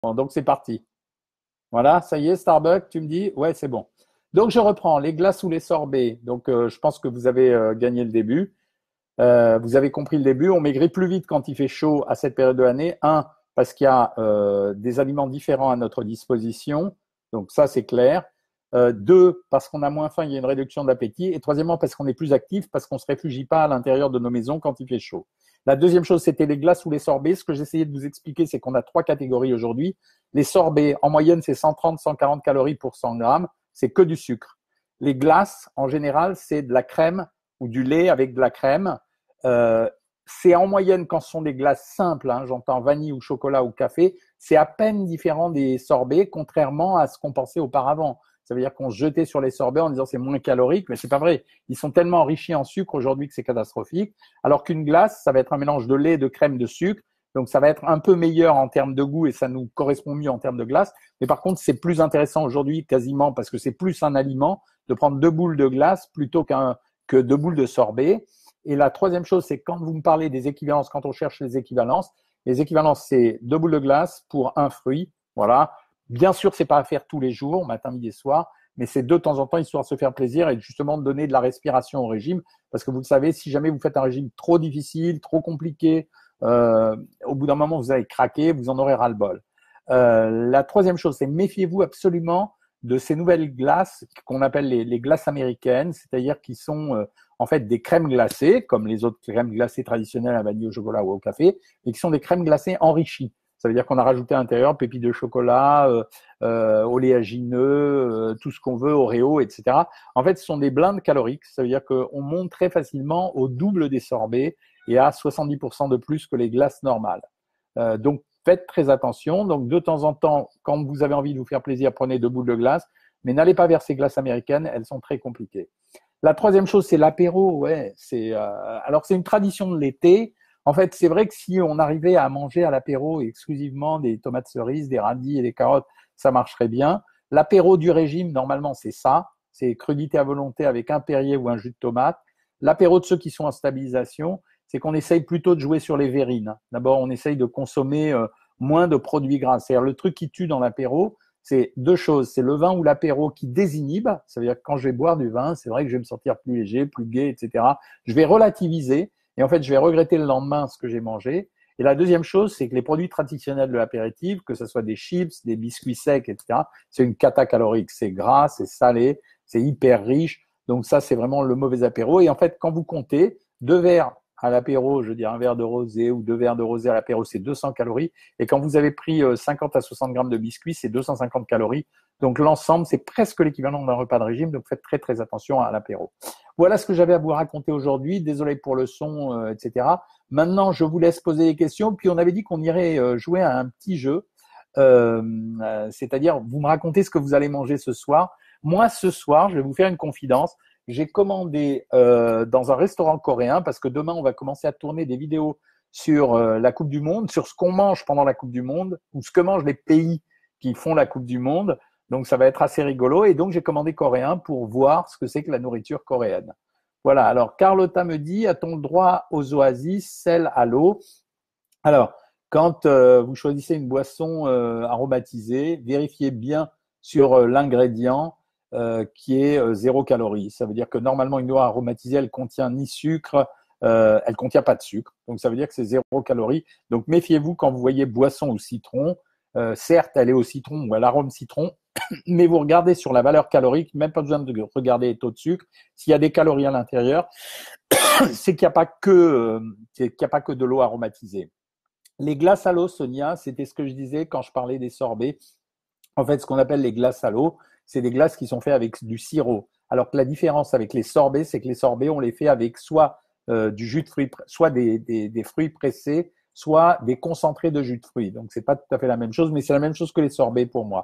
Bon, donc c'est parti. Voilà, ça y est, Starbucks, tu me dis? Ouais, c'est bon. Donc je reprends les glaces ou les sorbets. Donc je pense que vous avez gagné le début. Vous avez compris le début. On maigrit plus vite quand il fait chaud à cette période de l'année. Un, parce qu'il y a des aliments différents à notre disposition. Donc ça, c'est clair. Deux, parce qu'on a moins faim, il y a une réduction d'appétit. Et troisièmement, parce qu'on est plus actif, parce qu'on ne se réfugie pas à l'intérieur de nos maisons quand il fait chaud. La deuxième chose, c'était les glaces ou les sorbets. Ce que j'essayais de vous expliquer, c'est qu'on a trois catégories aujourd'hui. Les sorbets, en moyenne, c'est 130, 140 calories pour 100 grammes. C'est que du sucre. Les glaces, en général, c'est de la crème ou du lait avec de la crème. Euh, c'est en moyenne, quand ce sont des glaces simples, hein, j'entends vanille ou chocolat ou café, c'est à peine différent des sorbets, contrairement à ce qu'on pensait auparavant. Ça veut dire qu'on se jetait sur les sorbets en disant c'est moins calorique, mais c'est pas vrai. Ils sont tellement enrichis en sucre aujourd'hui que c'est catastrophique. Alors qu'une glace, ça va être un mélange de lait, de crème, de sucre. Donc ça va être un peu meilleur en termes de goût et ça nous correspond mieux en termes de glace. Mais par contre, c'est plus intéressant aujourd'hui quasiment parce que c'est plus un aliment de prendre deux boules de glace plutôt que deux boules de sorbet. Et la troisième chose, c'est quand vous me parlez des équivalences, quand on cherche les équivalences, c'est deux boules de glace pour un fruit. Voilà. Bien sûr, c'est pas à faire tous les jours, matin, midi et soir, mais c'est de temps en temps, histoire de se faire plaisir et justement de donner de la respiration au régime. Parce que vous le savez, si jamais vous faites un régime trop difficile, trop compliqué, au bout d'un moment, vous allez craquer, vous en aurez ras-le-bol. La troisième chose, c'est méfiez-vous absolument de ces nouvelles glaces qu'on appelle les glaces américaines, c'est-à-dire qui sont en fait des crèmes glacées, comme les autres crèmes glacées traditionnelles à vanille, au chocolat ou au café, mais qui sont des crèmes glacées enrichies. Ça veut dire qu'on a rajouté à l'intérieur pépites de chocolat, oléagineux, tout ce qu'on veut, Oreo, etc. En fait, ce sont des blindes caloriques. Ça veut dire qu'on monte très facilement au double des sorbets et à 70% de plus que les glaces normales. Donc, faites très attention. Donc, de temps en temps, quand vous avez envie de vous faire plaisir, prenez deux boules de glace, mais n'allez pas vers ces glaces américaines, elles sont très compliquées. La troisième chose, c'est l'apéro. Ouais, alors c'est une tradition de l'été. En fait, c'est vrai que si on arrivait à manger à l'apéro exclusivement des tomates cerises, des radis et des carottes, ça marcherait bien. L'apéro du régime, normalement, c'est ça. C'est crudité à volonté avec un Perrier ou un jus de tomate. L'apéro de ceux qui sont en stabilisation, c'est qu'on essaye plutôt de jouer sur les verrines. D'abord, on essaye de consommer moins de produits gras. C'est-à-dire le truc qui tue dans l'apéro, c'est deux choses. C'est le vin ou l'apéro qui désinhibe. Ça veut dire que quand je vais boire du vin, c'est vrai que je vais me sentir plus léger, plus gai, etc. Je vais relativiser et en fait, je vais regretter le lendemain ce que j'ai mangé. Et la deuxième chose, c'est que les produits traditionnels de l'apéritif, que ce soit des chips, des biscuits secs, etc., c'est une cata calorique. C'est gras, c'est salé, c'est hyper riche. Donc ça, c'est vraiment le mauvais apéro. Et en fait, quand vous comptez, deux verres à l'apéro, je veux dire un verre de rosé ou deux verres de rosé à l'apéro, c'est 200 calories. Et quand vous avez pris 50 à 60 grammes de biscuits, c'est 250 calories. Donc l'ensemble, c'est presque l'équivalent d'un repas de régime. Donc faites très très attention à l'apéro. Voilà ce que j'avais à vous raconter aujourd'hui. Désolé pour le son, etc. Maintenant, je vous laisse poser des questions. Puis on avait dit qu'on irait jouer à un petit jeu. C'est-à-dire, vous me racontez ce que vous allez manger ce soir. Moi, ce soir, je vais vous faire une confidence. J'ai commandé dans un restaurant coréen parce que demain, on va commencer à tourner des vidéos sur la Coupe du Monde, sur ce qu'on mange pendant la Coupe du Monde ou ce que mangent les pays qui font la Coupe du Monde. Donc, ça va être assez rigolo. Et donc, j'ai commandé coréen pour voir ce que c'est que la nourriture coréenne. Voilà. Alors, Carlotta me dit, a-t-on le droit aux oasis, celles à l'eau? Alors, quand vous choisissez une boisson aromatisée, vérifiez bien sur l'ingrédient qui est 0 calorie. Ça veut dire que normalement, une eau aromatisée, elle contient ni sucre, elle contient pas de sucre. Donc, ça veut dire que c'est 0 calorie. Donc, méfiez-vous quand vous voyez boisson ou citron. Certes, elle est au citron ou à l'arôme citron, mais vous regardez sur la valeur calorique, même pas besoin de regarder les taux de sucre. S'il y a des calories à l'intérieur, c'est qu'il n'y a pas que de l'eau aromatisée. Les glaces à l'eau, Sonia, c'était ce que je disais quand je parlais des sorbets. En fait, ce qu'on appelle les glaces à l'eau, c'est des glaces qui sont faites avec du sirop. Alors que la différence avec les sorbets, c'est que les sorbets, on les fait avec soit du jus de fruits, soit des fruits pressés, soit des concentrés de jus de fruits. Donc, c'est pas tout à fait la même chose, mais c'est la même chose que les sorbets pour moi.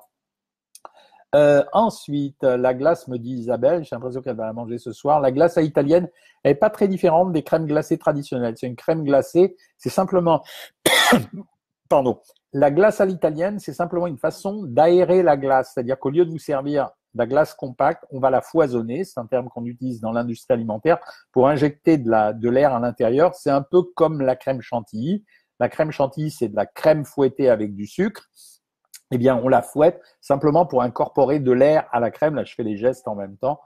Ensuite, la glace, me dit Isabelle, j'ai l'impression qu'elle va la manger ce soir. La glace à italienne, elle n'est pas très différente des crèmes glacées traditionnelles. C'est une crème glacée, c'est simplement pardon, la glace à l'italienne, c'est simplement une façon d'aérer la glace. C'est-à-dire qu'au lieu de vous servir de la glace compacte, on va la foisonner. C'est un terme qu'on utilise dans l'industrie alimentaire pour injecter de l'air à l'intérieur. C'est un peu comme la crème chantilly. La crème chantilly, c'est de la crème fouettée avec du sucre. eh bien, on la fouette simplement pour incorporer de l'air à la crème. Là, je fais les gestes en même temps.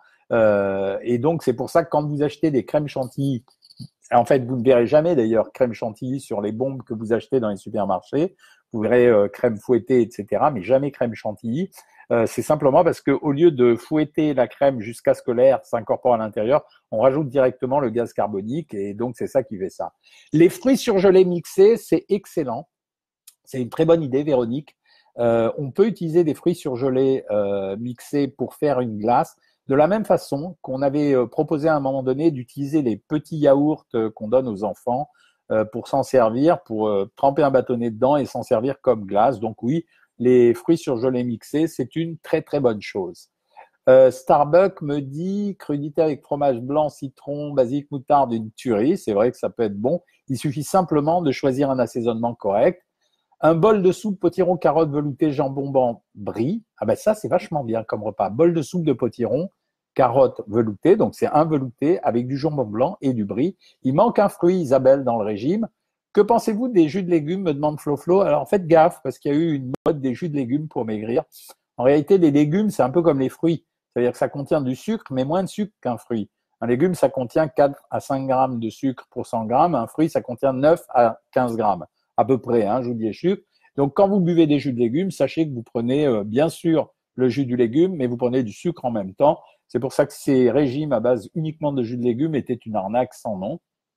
Et donc, c'est pour ça que quand vous achetez des crèmes chantilly, en fait, vous ne verrez jamais d'ailleurs crème chantilly sur les bombes que vous achetez dans les supermarchés. Vous verrez crème fouettée, etc., mais jamais crème chantilly. C'est simplement parce qu'au lieu de fouetter la crème jusqu'à ce que l'air s'incorpore à l'intérieur, on rajoute directement le gaz carbonique et donc c'est ça qui fait ça. Les fruits surgelés mixés, c'est excellent. C'est une très bonne idée, Véronique. On peut utiliser des fruits surgelés mixés pour faire une glace, de la même façon qu'on avait proposé à un moment donné d'utiliser les petits yaourts qu'on donne aux enfants pour s'en servir, pour tremper un bâtonnet dedans et s'en servir comme glace. Donc oui, les fruits surgelés mixés, c'est une très très bonne chose. Starbucks me dit crudité avec fromage blanc, citron, basilic, moutarde, une tuerie. C'est vrai que ça peut être bon. Il suffit simplement de choisir un assaisonnement correct. Un bol de soupe potiron, carottes veloutées, jambon blanc, brie. Ah ben ça, c'est vachement bien comme repas. Bol de soupe de potiron, carottes veloutées. Donc c'est un velouté avec du jambon blanc et du brie. Il manque un fruit, Isabelle, dans le régime. Que pensez-vous des jus de légumes, me demande Flo. Alors faites gaffe parce qu'il y a eu une mode des jus de légumes pour maigrir. En réalité, les légumes, c'est un peu comme les fruits. C'est-à-dire que ça contient du sucre, mais moins de sucre qu'un fruit. Un légume, ça contient 4 à 5 grammes de sucre pour 100 grammes. Un fruit, ça contient 9 à 15 grammes à peu près, je vous dis les chiffres. Donc, quand vous buvez des jus de légumes, sachez que vous prenez bien sûr le jus du légume, mais vous prenez du sucre en même temps. C'est pour ça que ces régimes à base uniquement de jus de légumes étaient une arnaque sans nom.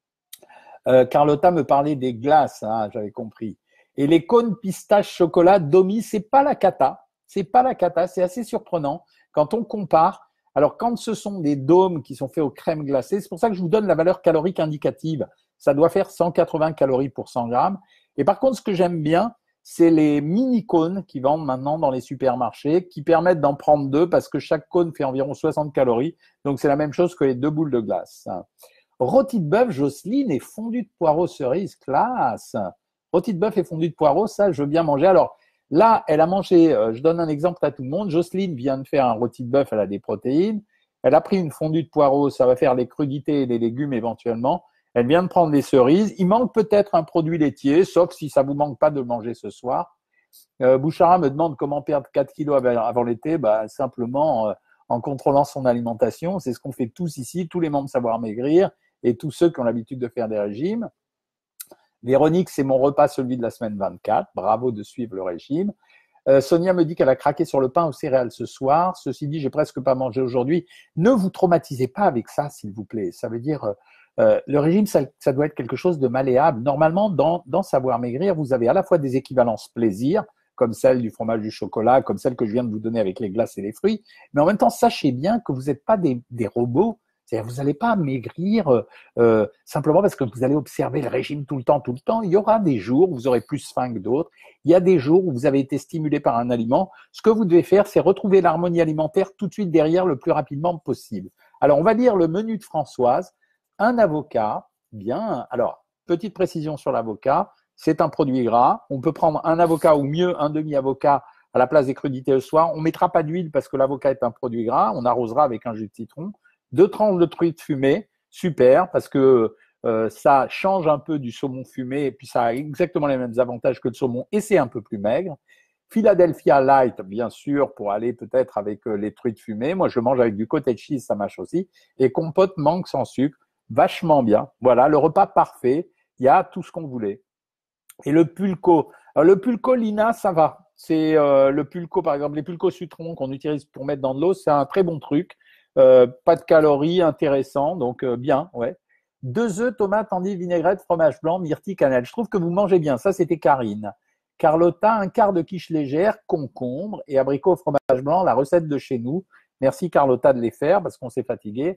Carlotta me parlait des glaces, j'avais compris. Et les cônes pistache chocolat Domi, c'est pas la cata. C'est pas la cata, c'est assez surprenant quand on compare. Alors, quand ce sont des dômes qui sont faits aux crèmes glacées, c'est pour ça que je vous donne la valeur calorique indicative. Ça doit faire 180 calories pour 100 grammes. Et par contre, ce que j'aime bien, c'est les mini cônes qui vendent maintenant dans les supermarchés, qui permettent d'en prendre deux parce que chaque cône fait environ 60 calories. Donc, c'est la même chose que les 2 boules de glace. Rôti de bœuf, Jocelyne, et fondu de poireaux cerise, classe. Rôti de bœuf et fondu de poireaux, ça, je veux bien manger. Alors, là, elle a mangé, je donne un exemple à tout le monde. Jocelyne vient de faire un rôti de bœuf, elle a des protéines. Elle a pris une fondue de poireaux, ça va faire les crudités et les légumes éventuellement. Elle vient de prendre des cerises. Il manque peut-être un produit laitier, sauf si ça vous manque pas de le manger ce soir. Bouchara me demande comment perdre 4 kilos avant l'été. Simplement en contrôlant son alimentation. C'est ce qu'on fait tous ici, tous les membres Savoir Maigrir et tous ceux qui ont l'habitude de faire des régimes. Véronique, c'est mon repas, celui de la semaine 24. Bravo de suivre le régime. Sonia me dit qu'elle a craqué sur le pain aux céréales ce soir. Ceci dit, j'ai presque pas mangé aujourd'hui. Ne vous traumatisez pas avec ça, s'il vous plaît. Ça veut dire le régime, ça doit être quelque chose de malléable. Normalement, dans Savoir Maigrir, vous avez à la fois des équivalences plaisir, comme celle du fromage du chocolat, comme celle que je viens de vous donner avec les glaces et les fruits. Mais en même temps, sachez bien que vous n'êtes pas des robots. C'est-à-dire, vous n'allez pas maigrir simplement parce que vous allez observer le régime tout le temps, tout le temps. Il y aura des jours où vous aurez plus faim que d'autres. Il y a des jours où vous avez été stimulé par un aliment. Ce que vous devez faire, c'est retrouver l'harmonie alimentaire tout de suite derrière le plus rapidement possible. Alors, on va lire le menu de Françoise. Un avocat, bien. Alors, petite précision sur l'avocat, c'est un produit gras. On peut prendre un avocat ou mieux un demi-avocat à la place des crudités le soir. On ne mettra pas d'huile parce que l'avocat est un produit gras. On arrosera avec un jus de citron. 2 tranches de truite fumée, super, parce que ça change un peu du saumon fumé et puis ça a exactement les mêmes avantages que le saumon et c'est un peu plus maigre. Philadelphia Light, bien sûr, pour aller peut-être avec les truites fumées. Moi, je mange avec du cottage cheese, ça marche aussi. Et compote mangue sans sucre, vachement bien. Voilà, le repas parfait. Il y a tout ce qu'on voulait. Et le pulco. Alors, le pulco, Lina, ça va. C'est le pulco, par exemple, les pulcos citron qu'on utilise pour mettre dans de l'eau, c'est un très bon truc. Pas de calories, intéressant, donc bien, ouais. 2 œufs, tomates, endives, vinaigrette, fromage blanc, myrtille, cannelle. Je trouve que vous mangez bien. Ça, c'était Karine. Carlotta, un quart de quiche légère, concombre et abricot au fromage blanc, la recette de chez nous. Merci Carlotta de les faire parce qu'on s'est fatigué.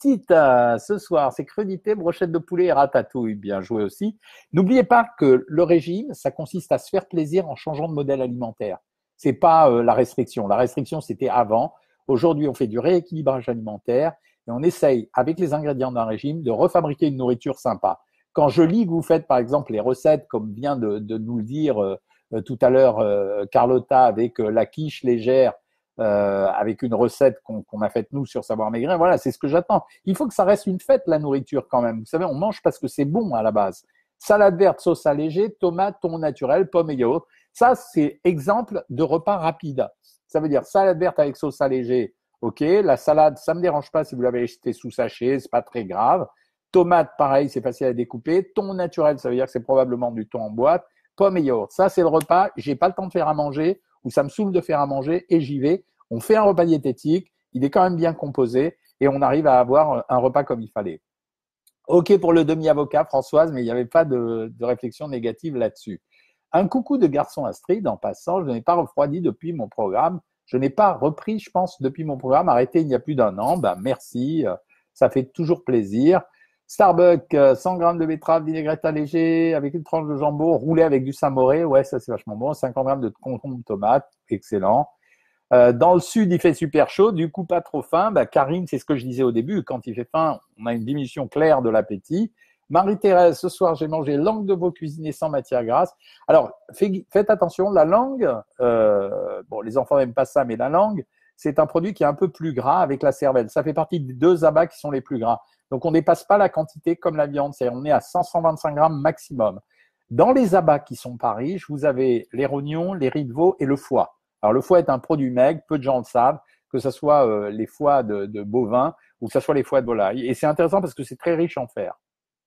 Tita, ce soir, c'est crudité, brochette de poulet et ratatouille. Bien joué aussi. N'oubliez pas que le régime, ça consiste à se faire plaisir en changeant de modèle alimentaire. C'est pas la restriction. La restriction, c'était avant. Aujourd'hui, on fait du rééquilibrage alimentaire et on essaye, avec les ingrédients d'un régime, de refabriquer une nourriture sympa. Quand je lis que vous faites, par exemple, les recettes, comme vient de nous le dire tout à l'heure Carlotta, avec la quiche légère, avec une recette qu'on a faite nous sur Savoir Maigrir, voilà, c'est ce que j'attends. Il faut que ça reste une fête, la nourriture, quand même. Vous savez, on mange parce que c'est bon à la base. Salade verte, sauce allégée, tomates, thon naturel, pommes et yaourt. Ça, c'est exemple de repas rapide. Ça veut dire salade verte avec sauce allégée. OK, la salade, ça me dérange pas si vous l'avez acheté sous sachet, c'est pas très grave. Tomate, pareil, c'est facile à découper. Thon naturel, ça veut dire que c'est probablement du thon en boîte. Pommes et yaourt. Ça, c'est le repas. J'ai pas le temps de faire à manger ou ça me saoule de faire à manger et j'y vais. On fait un repas diététique. Il est quand même bien composé et on arrive à avoir un repas comme il fallait. OK pour le demi-avocat, Françoise, mais il n'y avait pas de réflexion négative là-dessus. Un coucou de garçon Astrid, en passant, je n'ai pas refroidi depuis mon programme. Je n'ai pas repris, je pense, depuis mon programme, arrêté il y a plus d'un an. Ben, merci, ça fait toujours plaisir. Starbucks, 100 grammes de betterave vinaigrette allégée avec une tranche de jambon roulé avec du samouré. Ouais, ça c'est vachement bon. 50 grammes de concombre tomate, excellent. Dans le sud, il fait super chaud, du coup pas trop faim. Bah, Karine, c'est ce que je disais au début, quand il fait faim, on a une diminution claire de l'appétit. Marie-Thérèse, ce soir, j'ai mangé langue de veau cuisinée sans matière grasse. Alors, faites attention, la langue, bon, les enfants n'aiment pas ça, mais la langue, c'est un produit qui est un peu plus gras avec la cervelle. Ça fait partie des 2 abats qui sont les plus gras. Donc, on ne dépasse pas la quantité comme la viande, c'est-à-dire on est à 100-125 grammes maximum. Dans les abats qui sont pas riches, vous avez les rognons, les riz de veau et le foie. Alors, le foie est un produit maigre, peu de gens le savent, que ce soit les foies de bovins ou que ce soit les foies de volaille. Et c'est intéressant parce que c'est très riche en fer.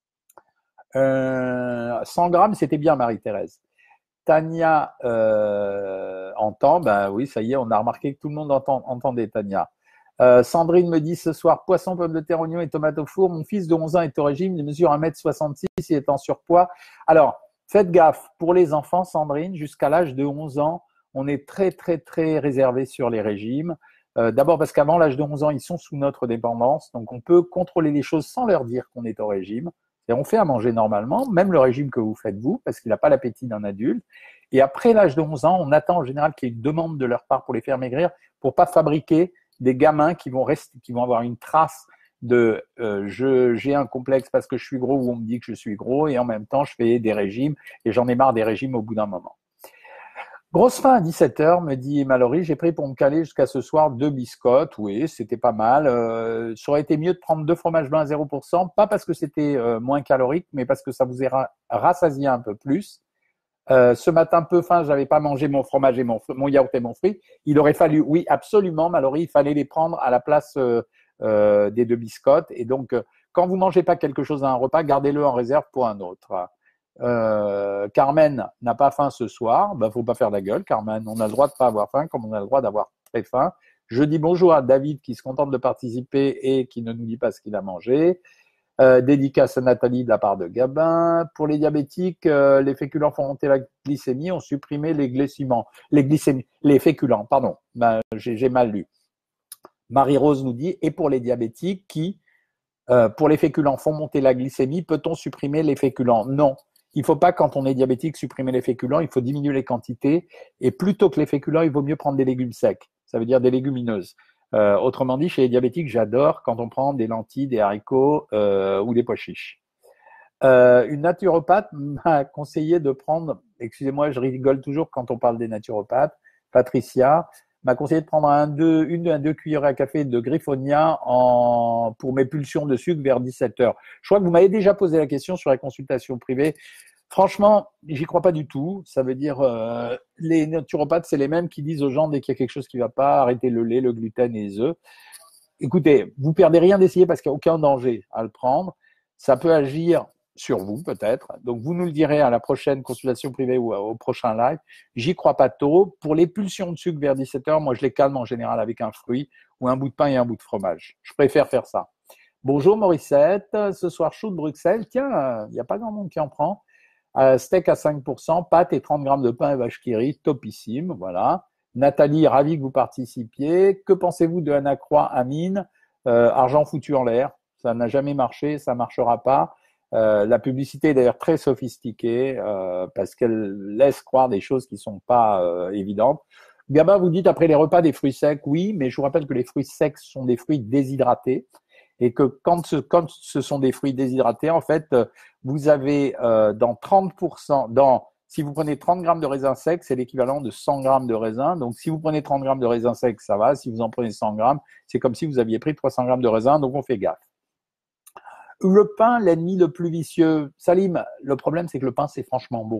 100 grammes, c'était bien, Marie-Thérèse. Tania entend, ben oui, ça y est, on a remarqué que tout le monde entendait Tania. Sandrine me dit ce soir, poisson, pommes de terre, oignons et tomates au four. Mon fils de 11 ans est au régime, il mesure 1,66 m, il est en surpoids. Alors, faites gaffe, pour les enfants, Sandrine, jusqu'à l'âge de 11 ans, on est très, très, très réservé sur les régimes. D'abord parce qu'avant l'âge de 11 ans, ils sont sous notre dépendance, donc on peut contrôler les choses sans leur dire qu'on est au régime. Et on fait à manger normalement, même le régime que vous faites vous, parce qu'il n'a pas l'appétit d'un adulte. Et après l'âge de 11 ans, on attend en général qu'il y ait une demande de leur part pour les faire maigrir, pour pas fabriquer des gamins qui vont avoir une trace de j'ai un complexe parce que je suis gros ou on me dit que je suis gros et en même temps je fais des régimes et j'en ai marre des régimes au bout d'un moment. Grosse faim à 17h, me dit Mallory, j'ai pris pour me caler jusqu'à ce soir 2 biscottes, oui, c'était pas mal. Ça aurait été mieux de prendre 2 fromages blancs à 0%, pas parce que c'était moins calorique, mais parce que ça vous ira rassasié un peu plus. Ce matin, peu faim, j'avais pas mangé mon fromage et mon yaourt et mon fruit. Il aurait fallu, oui, absolument, Mallory, il fallait les prendre à la place des 2 biscottes. Et donc, quand vous mangez pas quelque chose à un repas, gardez-le en réserve pour un autre. Carmen n'a pas faim ce soir, ben faut pas faire la gueule, Carmen. On a le droit de pas avoir faim, comme on a le droit d'avoir très faim. Je dis bonjour à David qui se contente de participer et qui ne nous dit pas ce qu'il a mangé. Dédicace à Nathalie de la part de Gabin. Pour les diabétiques, les féculents font monter la glycémie, ont supprimé les féculents, pardon, ben, j'ai mal lu. Marie-Rose nous dit, et pour les diabétiques qui, pour les féculents, font monter la glycémie, peut-on supprimer les féculents? Non. Il ne faut pas, quand on est diabétique, supprimer les féculents, il faut diminuer les quantités. Et plutôt que les féculents, il vaut mieux prendre des légumes secs. Ça veut dire des légumineuses. Autrement dit, chez les diabétiques, j'adore quand on prend des lentilles, des haricots ou des pois chiches. Une naturopathe m'a conseillé de prendre, excusez-moi, je rigole toujours quand on parle des naturopathes, Patricia m'a conseillé de prendre une à deux cuillerées à café de Griffonia pour mes pulsions de sucre vers 17h. Je crois que vous m'avez déjà posé la question sur la consultation privée. Franchement, j'y crois pas du tout. Ça veut dire, les naturopathes, c'est les mêmes qui disent aux gens dès qu'il y a quelque chose qui va pas, arrêtez le lait, le gluten et les œufs. Écoutez, vous perdez rien d'essayer parce qu'il n'y a aucun danger à le prendre. Ça peut agir sur vous peut-être. Donc vous nous le direz à la prochaine consultation privée ou au prochain live. J'y crois pas tôt. Pour les pulsions de sucre vers 17h, moi je les calme en général avec un fruit ou un bout de pain et un bout de fromage. Je préfère faire ça. Bonjour Morissette, ce soir chaud de Bruxelles. Tiens, il n'y a pas grand monde qui en prend. Steak à 5%, pâtes et 30 grammes de pain et vache qui rit, topissime, voilà. Nathalie, ravi que vous participiez. Que pensez-vous de Anna Croix Amine? Argent foutu en l'air, ça n'a jamais marché, ça marchera pas. La publicité est d'ailleurs très sophistiquée parce qu'elle laisse croire des choses qui sont pas évidentes. Gaba, vous dites après les repas des fruits secs, oui, mais je vous rappelle que les fruits secs sont des fruits déshydratés et que quand ce sont des fruits déshydratés, en fait, vous avez dans 30%, si vous prenez 30 grammes de raisins secs, c'est l'équivalent de 100 grammes de raisins. Donc, si vous prenez 30 grammes de raisins secs, ça va. Si vous en prenez 100 grammes, c'est comme si vous aviez pris 300 grammes de raisins. Donc, on fait gaffe. Le pain, l'ennemi le plus vicieux. Salim, le problème, c'est que le pain, c'est franchement bon.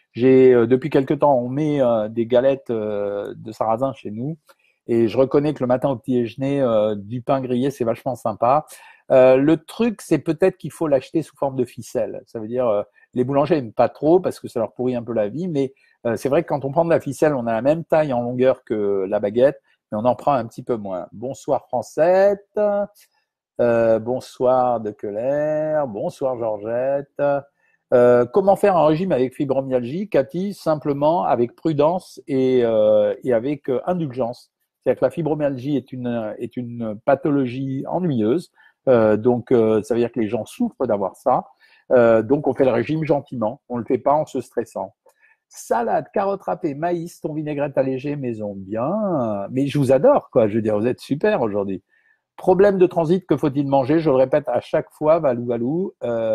Depuis quelque temps, on met des galettes de sarrasin chez nous. Et je reconnais que le matin au petit déjeuner, du pain grillé, c'est vachement sympa. Le truc, c'est peut-être qu'il faut l'acheter sous forme de ficelle. Ça veut dire, les boulangers n'aiment pas trop parce que ça leur pourrit un peu la vie, mais c'est vrai que quand on prend de la ficelle, on a la même taille en longueur que la baguette, mais on en prend un petit peu moins. Bonsoir Francette, bonsoir De Keller, bonsoir Georgette. Comment faire un régime avec fibromyalgie, Cathy? Simplement avec prudence et avec indulgence. C'est-à-dire que la fibromyalgie est une pathologie ennuyeuse. Ça veut dire que les gens souffrent d'avoir ça. Donc, on fait le régime gentiment. On ne le fait pas en se stressant. Salade, carottes râpées, maïs, thon vinaigrette allégé, maison. Bien. Mais je vous adore, quoi. Je veux dire, vous êtes super aujourd'hui. Problème de transit, que faut-il manger? Je le répète à chaque fois, Valou, Valou.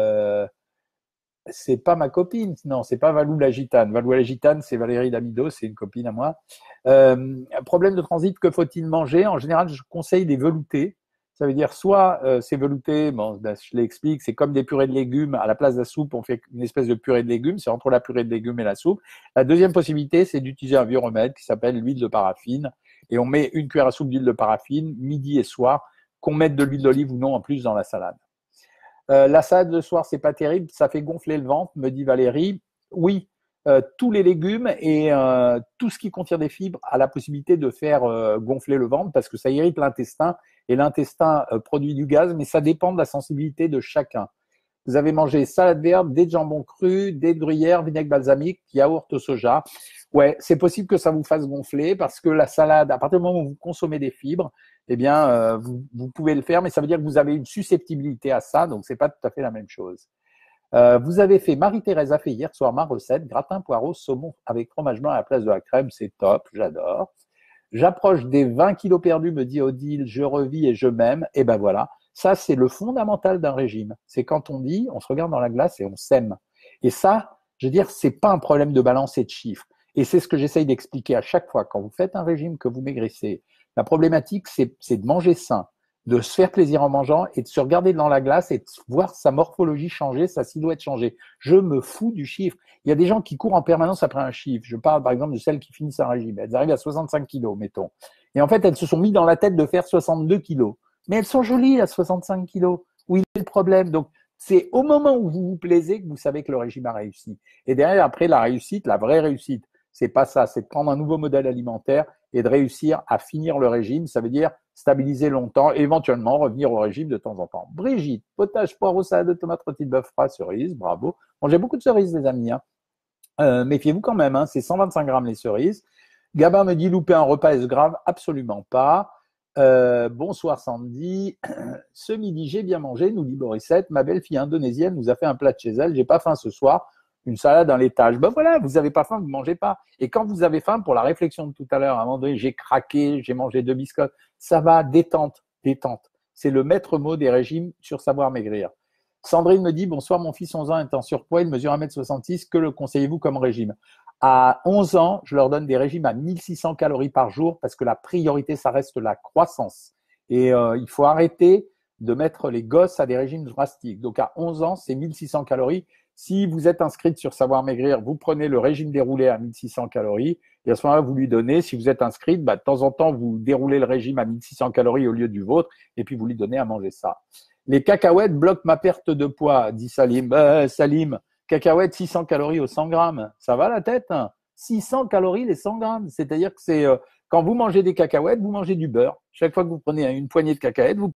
C'est pas ma copine, non, c'est pas Valou la gitane. Valou la gitane, c'est Valérie Damido, c'est une copine à moi. Problème de transit, que faut-il manger? En général, je conseille des veloutés. Ça veut dire soit c'est velouté, bon, ben, je l'explique, c'est comme des purées de légumes. À la place de la soupe, on fait une espèce de purée de légumes. C'est entre la purée de légumes et la soupe. La deuxième possibilité, c'est d'utiliser un vieux remède qui s'appelle l'huile de paraffine. Et on met une cuillère à soupe d'huile de paraffine, midi et soir, qu'on mette de l'huile d'olive ou non en plus dans la salade. La salade le soir, c'est pas terrible, ça fait gonfler le ventre, me dit Valérie. Oui, tous les légumes et tout ce qui contient des fibres a la possibilité de faire gonfler le ventre parce que ça irrite l'intestin et l'intestin produit du gaz, mais ça dépend de la sensibilité de chacun. Vous avez mangé salade verte, des jambons crus, des gruyères, vinaigre balsamique, yaourt au soja. Ouais, c'est possible que ça vous fasse gonfler parce que la salade, à partir du moment où vous consommez des fibres, eh bien, vous pouvez le faire, mais ça veut dire que vous avez une susceptibilité à ça, donc c'est pas tout à fait la même chose. Vous avez fait, Marie-Thérèse a fait hier soir ma recette, gratin poireau, saumon avec fromage blanc à la place de la crème, c'est top, j'adore. J'approche des 20 kilos perdus, me dit Odile, je revis et je m'aime, et ben voilà. Ça, c'est le fondamental d'un régime. C'est quand on dit, on se regarde dans la glace et on s'aime. Et ça, je veux dire, c'est pas un problème de balance et de chiffres. Et c'est ce que j'essaye d'expliquer à chaque fois. Quand vous faites un régime, que vous maigrissez, la problématique, c'est de manger sain, de se faire plaisir en mangeant et de se regarder dans la glace et de voir sa morphologie changer, sa silhouette changer. Je me fous du chiffre. Il y a des gens qui courent en permanence après un chiffre. Je parle par exemple de celles qui finissent un régime. Elles arrivent à 65 kilos, mettons. Et en fait, elles se sont mis dans la tête de faire 62 kilos. Mais elles sont jolies à 65 kilos. Où il est le problème? Donc, c'est au moment où vous vous plaisez que vous savez que le régime a réussi. Et derrière, après, la réussite, la vraie réussite, c'est pas ça. C'est de prendre un nouveau modèle alimentaire et de réussir à finir le régime. Ça veut dire stabiliser longtemps, éventuellement revenir au régime de temps en temps. Brigitte, potage, poireau, salade de tomates, rôti de bœuf frais, cerises, bravo. Bon, j'ai beaucoup de cerises, les amis. Méfiez-vous quand même, hein, c'est 125 grammes les cerises. Gabin me dit louper un repas, est-ce grave? Absolument pas. Bonsoir Sandy. Ce midi, j'ai bien mangé, nous dit Borissette. Ma belle-fille indonésienne nous a fait un plat de chez elle. J'ai pas faim ce soir. Une salade dans l'étage. Ben voilà, vous avez pas faim, vous mangez pas. Et quand vous avez faim, pour la réflexion de tout à l'heure, à un moment donné, j'ai craqué, j'ai mangé 2 biscottes. Ça va, détente, détente. C'est le maître mot des régimes sur savoir maigrir. Sandrine me dit, bonsoir, mon fils 11 ans est en surpoids, il mesure 1,66 m. Que le conseillez-vous comme régime? À 11 ans, je leur donne des régimes à 1600 calories par jour parce que la priorité, ça reste la croissance. Et il faut arrêter de mettre les gosses à des régimes drastiques. Donc à 11 ans, c'est 1600 calories. Si vous êtes inscrite sur Savoir Maigrir, vous prenez le régime déroulé à 1600 calories et à ce moment-là, vous lui donnez, si vous êtes inscrite, de temps en temps, vous déroulez le régime à 1600 calories au lieu du vôtre et puis vous lui donnez à manger ça. Les cacahuètes bloquent ma perte de poids, dit Salim. Salim, cacahuètes, 600 calories au 100 grammes. Ça va la tête, hein? 600 calories les 100 grammes. C'est-à-dire que c'est quand vous mangez des cacahuètes, vous mangez du beurre. Chaque fois que vous prenez une poignée de cacahuètes, vous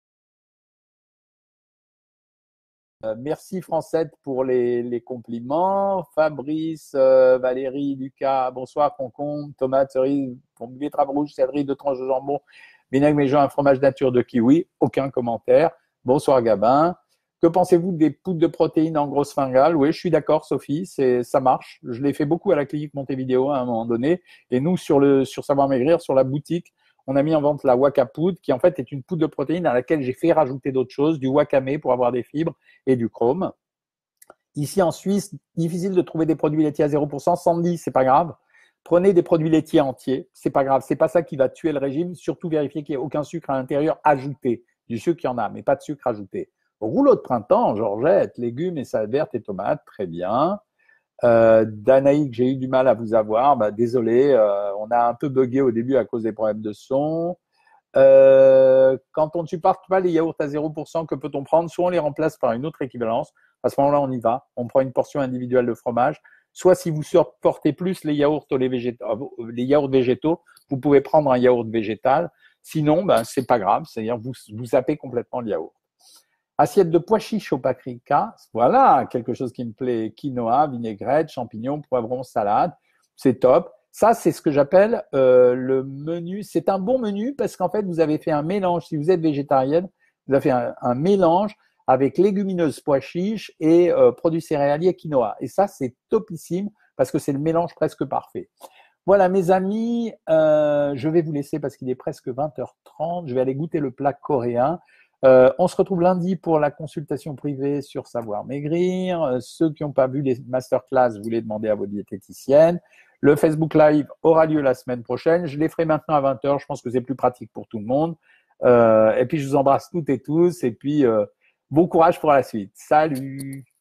merci Francette pour les compliments. Fabrice, Valérie, Lucas, bonsoir, concombre, tomates, cerises, betterave rouge, céleri, 2 tranches de jambon, vinaigre méjean, un fromage nature de kiwi. Aucun commentaire. Bonsoir Gabin. Que pensez-vous des poudres de protéines en grosse fringale? Oui, je suis d'accord Sophie, ça marche. Je l'ai fait beaucoup à la clinique Montevideo à un moment donné. Et nous, sur Savoir Maigrir, sur la boutique, on a mis en vente la Waka Poudre, qui en fait est une poudre de protéines à laquelle j'ai fait rajouter d'autres choses, du wakame pour avoir des fibres et du chrome. Ici en Suisse, difficile de trouver des produits laitiers à 0%. Sandy, c'est pas grave. Prenez des produits laitiers entiers, c'est pas grave. C'est pas ça qui va tuer le régime. Surtout vérifiez qu'il n'y a aucun sucre à l'intérieur ajouté. Du sucre, il y en a, mais pas de sucre ajouté. Rouleau de printemps, Georgette, légumes et salade verte et tomates, très bien. Danaï, que j'ai eu du mal à vous avoir, bah, désolé, on a un peu bugué au début à cause des problèmes de son. Quand on ne supporte pas les yaourts à 0%, que peut-on prendre? Soit on les remplace par une autre équivalence. À ce moment-là, on y va. On prend une portion individuelle de fromage. Soit si vous supportez plus les yaourts les yaourts végétaux, vous pouvez prendre un yaourt végétal. Sinon, ben, c'est pas grave. C'est-à-dire, vous zappez complètement le yaourt. Assiette de pois chiches au paprika. Voilà, quelque chose qui me plaît. Quinoa, vinaigrette, champignons, poivrons, salade. C'est top. Ça, c'est ce que j'appelle le menu. C'est un bon menu parce qu'en fait, vous avez fait un mélange. Si vous êtes végétarienne, vous avez fait un mélange avec légumineuses, pois chiches et produits céréaliers, quinoa. Et ça, c'est topissime parce que c'est le mélange presque parfait. Voilà, mes amis, je vais vous laisser parce qu'il est presque 20h30. Je vais aller goûter le plat coréen. On se retrouve lundi pour la consultation privée sur Savoir Maigrir. Ceux qui n'ont pas vu les masterclass, vous les demandez à vos diététiciennes. Le Facebook Live aura lieu la semaine prochaine. Je les ferai maintenant à 20h. Je pense que c'est plus pratique pour tout le monde. Et puis, je vous embrasse toutes et tous. Et puis, bon courage pour la suite. Salut!